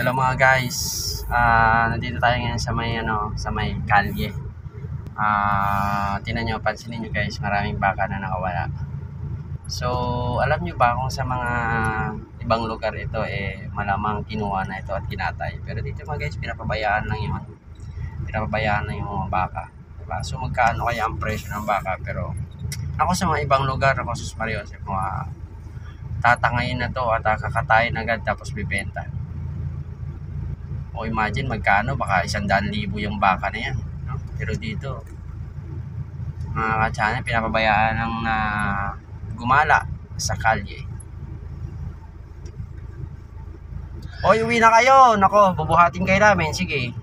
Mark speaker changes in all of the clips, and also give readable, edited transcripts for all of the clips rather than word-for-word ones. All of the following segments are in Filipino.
Speaker 1: Hello mga guys. Nandito tayo ngayon sa may kalye. Tingnan niyo, pansinin niyo guys, maraming baka na nakawala. So, alam niyo ba kung sa mga ibang lugar ito malamang kinuha na ito at kinatay. Pero dito mga guys, pinapabayaan lang 'yon. Pinapabayaan lang yung mga baka. Diba? So, magkano kaya ang presyo ng baka? Pero ako sa mga ibang lugar, ako sus Marios, mga tatangayin na to at kakatayin agad tapos bibenta. O imagine magkano, baka 100,000 yung baka na yan, no? Pero dito mga ka-channel, pinapabayaan ng gumala sa kalye. Oy, uwi na kayo, nako, bubuhatin kayo namin, sige.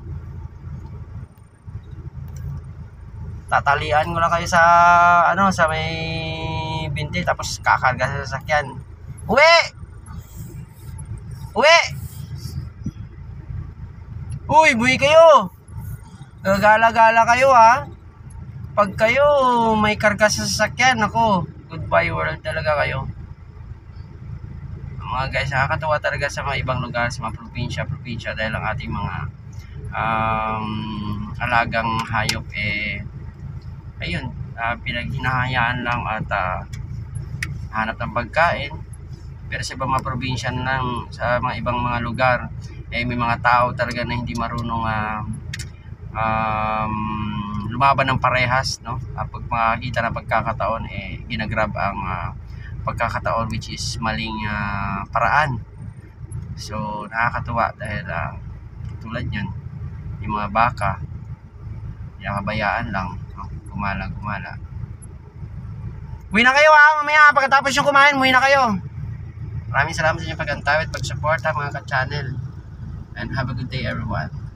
Speaker 1: Tatalian ko lang kayo sa sa may binti, tapos kakarga sa sasakyan. Uwi! Uwi! Uy, buwi kayo! Gagala-gala kayo ha. Pag kayo may karga sa sasakyan, ako, goodbye world talaga kayo. Mga guys, nakakatawa talaga sa mga ibang lugar, sa mga probinsya dahil ang ating mga alagang hayop ayun, pinaghinahayaan lang at hanap ng pagkain. Pero sa ibang mga probinsya sa mga ibang mga lugar, may mga tao talaga na hindi marunong lumaban ng parehas, no? Pag makakita ng pagkakataon, ginagrab ang pagkakataon, which is maling paraan. So nakakatuwa dahil tulad yan, yung mga baka pinakabayaan lang, no? Gumala. Uwi na kayo mamaya pagkatapos yung kumain, uwi na kayo. Maraming salamat sa inyong pag-antay at pag-support mga ka-channel. And have a good day everyone.